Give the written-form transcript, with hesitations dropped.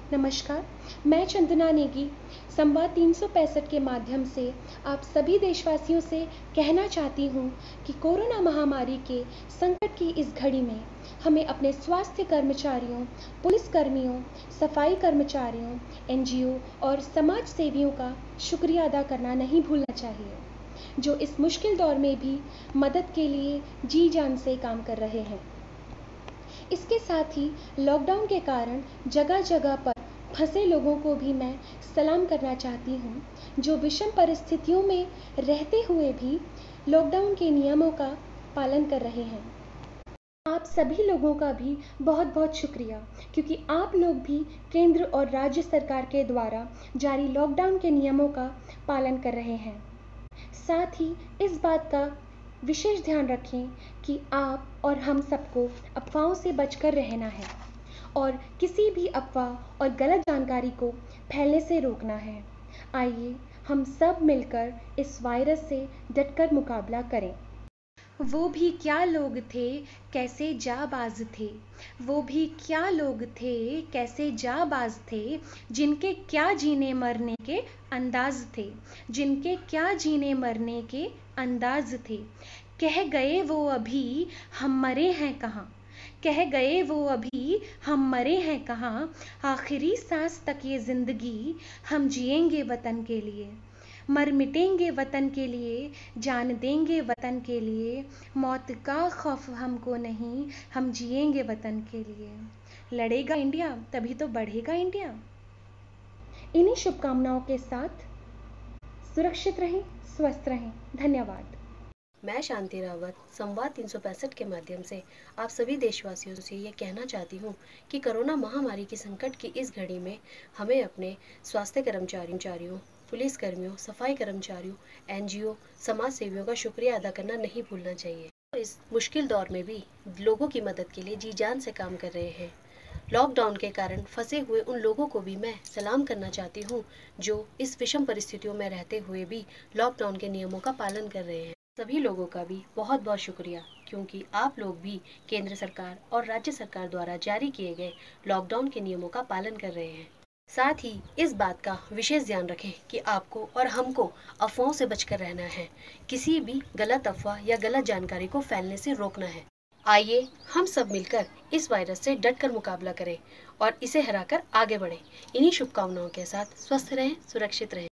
नमस्कार, मैं चंदना नेगी संवाद 365 के माध्यम से आप सभी देशवासियों से कहना चाहती हूँ कि कोरोना महामारी के संकट की इस घड़ी में हमें अपने स्वास्थ्य कर्मचारियों, पुलिसकर्मियों, सफाई कर्मचारियों, एनजीओ और समाज सेवियों का शुक्रिया अदा करना नहीं भूलना चाहिए, जो इस मुश्किल दौर में भी मदद के लिए जी जान से काम कर रहे हैं। इसके साथ ही लॉकडाउन के कारण जगह जगह पर फंसे लोगों को भी मैं सलाम करना चाहती हूँ, जो विषम परिस्थितियों में रहते हुए भी लॉकडाउन के नियमों का पालन कर रहे हैं। आप सभी लोगों का भी बहुत बहुत शुक्रिया, क्योंकि आप लोग भी केंद्र और राज्य सरकार के द्वारा जारी लॉकडाउन के नियमों का पालन कर रहे हैं। साथ ही इस बात का विशेष ध्यान रखें कि आप और हम सबको अफवाहों से बचकर रहना है और किसी भी अफवाह और गलत जानकारी को फैलने से रोकना है। आइए हम सब मिलकर इस वायरस से डटकर मुकाबला करें। वो भी क्या लोग थे, कैसे जाबाज थे। वो भी क्या लोग थे, कैसे जाबाज थे, जिनके क्या जीने मरने के अंदाज थे, जिनके क्या जीने मरने के अंदाज थे। कह गए वो अभी हम मरे हैं कहाँ, कह गए वो अभी हम मरे हैं कहाँ। आखिरी सांस तक ये जिंदगी हम जिएंगे वतन के लिए, मर मिटेंगे वतन के लिए, जान देंगे वतन के लिए। मौत का खौफ हमको नहीं, हम जिएंगे वतन के लिए। लड़ेगा इंडिया तभी तो बढ़ेगा इंडिया। इन्हीं शुभकामनाओं के साथ सुरक्षित रहें, स्वस्थ रहें। धन्यवाद। मैं शांति रावत संवाद 365 के माध्यम से आप सभी देशवासियों से ये कहना चाहती हूँ कि कोरोना महामारी की संकट की इस घड़ी में हमें अपने स्वास्थ्य कर्मचारियों, पुलिसकर्मियों, सफाई कर्मचारियों, एनजीओ, समाज सेवियों का शुक्रिया अदा करना नहीं भूलना चाहिए। इस मुश्किल दौर में भी लोगों की मदद के लिए जी जान से काम कर रहे हैं। लॉकडाउन के कारण फंसे हुए उन लोगों को भी मैं सलाम करना चाहती हूँ, जो इस विषम परिस्थितियों में रहते हुए भी लॉकडाउन के नियमों का पालन कर रहे हैं। सभी लोगों का भी बहुत बहुत शुक्रिया, क्योंकि आप लोग भी केंद्र सरकार और राज्य सरकार द्वारा जारी किए गए लॉकडाउन के नियमों का पालन कर रहे हैं। साथ ही इस बात का विशेष ध्यान रखें कि आपको और हमको अफवाहों से बचकर रहना है। किसी भी गलत अफवाह या गलत जानकारी को फैलने से रोकना है। आइए हम सब मिलकर इस वायरस से डटकर मुकाबला करें और इसे हराकर आगे बढ़ें। इन्हीं शुभकामनाओं के साथ स्वस्थ रहें, सुरक्षित रहें।